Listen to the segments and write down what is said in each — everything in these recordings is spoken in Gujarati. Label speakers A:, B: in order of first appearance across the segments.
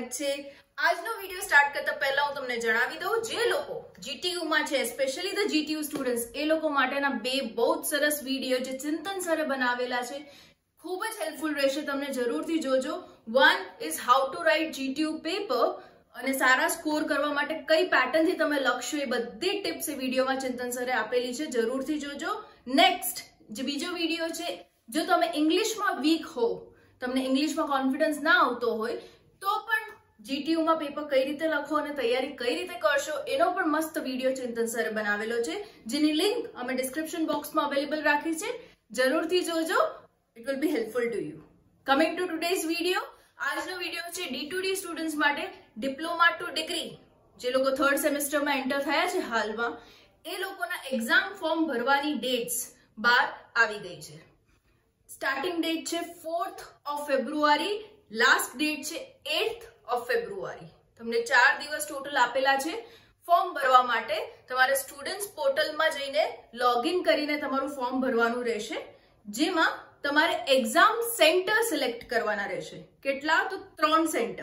A: સ્વાગત છે। આજનો વિડિયો સ્ટાર્ટ કરતા પહેલા હું તમને જણાવી દઉં જે લોકો જીટીયુ માં છે સ્પેશિયલી ધ જીટીયુ સ્ટુડન્ટ્સ એ લોકો માટેના બે બહુ સરસ વિડિયો જે ચિંતન સરે બનાવેલા છે ખૂબ જ હેલ્પફુલ રહેશે, તમને જરૂરથી જોજો। One is how to write GTU paper અને સારા સ્કોર કરવા માટે કઈ પેટર્ન થી તમે લખશો એ બધી ટિપ્સ એ વિડિયોમાં ચિંતન સરે આપેલી છે, જરૂરથી જોજો। નેક્સ્ટ જે બીજો વિડિયો છે, જો તમે ઇંગ્લિશમાં વીક હો, તમને ઇંગ્લિશમાં કોન્ફિડન્સ ના આવતો હોય તો પણ જીટીયુ માં પેપર કઈ રીતે લખો અને તૈયારી કઈ રીતે કરશો એનો પણ મસ્ત વિડિયો ચિંતન સરે બનાવેલો છે, જેની લિંક અમે ડિસ્ક્રિપ્શન બોક્સમાં અવેલેબલ રાખી છે, જરૂરથી જોજો। It will be helpful to you. Coming to today's video, આજનો વિડિયો છે D2D સ્ટુડન્ટ્સ માટે ડિપ્લોમા ટુ ડિગ્રી જે લોકો થર્ડ સેમેસ્ટરમાં એન્ટર થયા છે હાલમાં, એ લોકોના એક્ઝામ ફોર્મ ભરવાની ડેટ્સ બહાર આવી ગઈ છે। સ્ટાર્ટિંગ ડેટ છે 4th of February, last date છે 8th ઓફ ફેબ્રુઆરી। તમને 4 દિવસ ટોટલ આપેલા છે ફોર્મ ભરવા માટે। તમારે સ્ટુડન્ટ્સ પોર્ટલમાં જઈને લોગિન કરીને તમારું ફોર્મ ભરવાનું રહેશે, જેમાં તમારે એક્ઝામ સેન્ટર સિલેક્ટ કરવાના રહેશે। કેટલા? તો 3 સેન્ટર,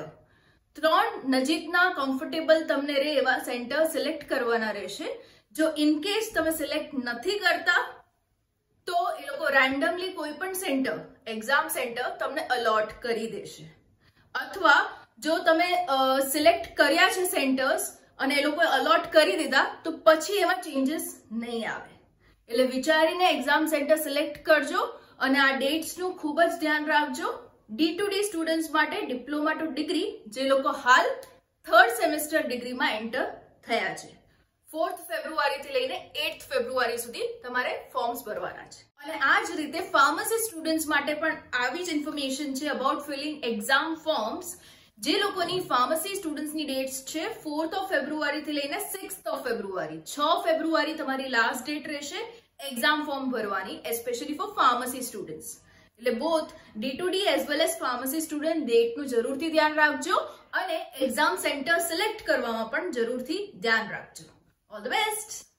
A: 3 નજીકના કમ્ફર્ટેબલ તમને રહે એવા સેન્ટર સિલેક્ટ કરવાના રહેશે। જો ઇનકેસ તમે સિલેક્ટ નથી કરતા તો એ લોકો રેન્ડમલી કોઈ પણ સેન્ટર, એક્ઝામ સેન્ટર તમને અલોટ કરી દેશે, અથવા જો તમે સિલેક્ટ કર્યા છે સેન્ટર્સ અને એ લોકોએ અલોટ કરી દીધા તો પછી એમાં ચેન્જીસ નહીં આવે। એટલે વિચારીને એક્ઝામ સેન્ટર સિલેક્ટ કરજો અને આ ડેટ્સનું ખૂબ જ ધ્યાન રાખજો। D2D સ્ટુડન્ટ્સ માટે ડિપ્લોમા ટુ ડિગ્રી જે લોકો હાલ થર્ડ સેમેસ્ટર ડિગ્રીમાં એન્ટર થયા છે, 4th ફેબ્રુઆરીથી લઈને 8th ફેબ્રુઆરી સુધી તમારે ફોર્મ્સ ભરવાના છે। અને આ જ રીતે ફાર્મસી સ્ટુડન્ટ્સ માટે પણ આવી જ ઇન્ફોર્મેશન છે અબાઉટ ફિલિંગ એક્ઝામ ફોર્મ્સ। જે લોકોની ફાર્મસી સ્ટુડન્ટ્સની ડેટ્સ છે 4th ઓફ ફેબ્રુઆરીથી લઈને 6th ઓફ ફેબ્રુઆરી, 6 ફેબ્રુઆરી તમારી લાસ્ટ ડેટ રહેશે એક્ઝામ ફોર્મ ભરવાની, એસ્પેશિયલી ફોર ફાર્મસી સ્ટુડન્ટ્સ। એટલે both D2D as well as pharmacy student ડેટનું જરૂરથી ધ્યાન રાખજો અને એક્ઝામ સેન્ટર સિલેક્ટ કરવામાં પણ જરૂરથી ધ્યાન રાખજો। All the best!